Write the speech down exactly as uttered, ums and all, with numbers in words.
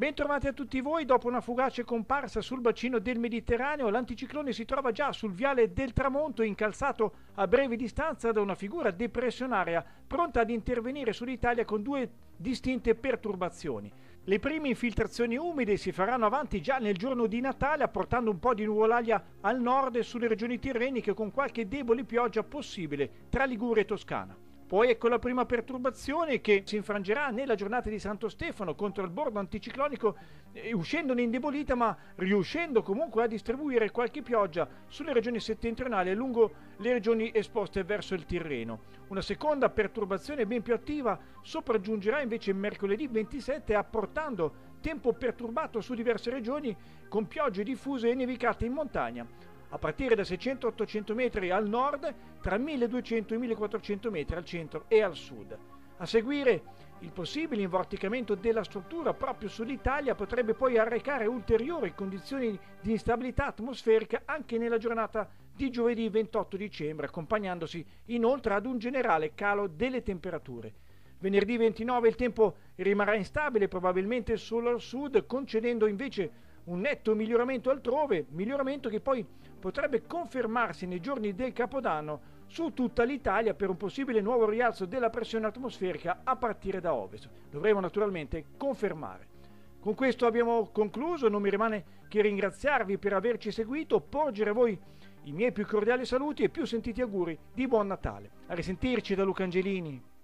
Bentrovati a tutti voi. Dopo una fugace comparsa sul bacino del Mediterraneo, l'anticiclone si trova già sul viale del tramonto, incalzato a breve distanza da una figura depressionaria pronta ad intervenire sull'Italia con due distinte perturbazioni. Le prime infiltrazioni umide si faranno avanti già nel giorno di Natale, apportando un po' di nuvolaglia al nord e sulle regioni tirreniche, con qualche debole pioggia possibile tra Liguria e Toscana. Poi ecco la prima perturbazione che si infrangerà nella giornata di Santo Stefano contro il bordo anticiclonico, eh, uscendone indebolita ma riuscendo comunque a distribuire qualche pioggia sulle regioni settentrionali e lungo le regioni esposte verso il Tirreno. Una seconda perturbazione ben più attiva sopraggiungerà invece mercoledì ventisette, apportando tempo perturbato su diverse regioni con piogge diffuse e nevicate in montagna, a partire da seicento ottocento metri al nord, tra milleduecento e millequattrocento metri al centro e al sud. A seguire, il possibile invorticamento della struttura proprio sull'Italia potrebbe poi arrecare ulteriori condizioni di instabilità atmosferica anche nella giornata di giovedì ventotto dicembre, accompagnandosi inoltre ad un generale calo delle temperature. Venerdì ventinove il tempo rimarrà instabile, probabilmente solo al sud, concedendo invece un netto miglioramento altrove, miglioramento che poi potrebbe confermarsi nei giorni del Capodanno su tutta l'Italia per un possibile nuovo rialzo della pressione atmosferica a partire da ovest. Dovremo naturalmente confermare. Con questo abbiamo concluso, non mi rimane che ringraziarvi per averci seguito, porgere a voi i miei più cordiali saluti e più sentiti auguri di buon Natale. A risentirci da Luca Angelini.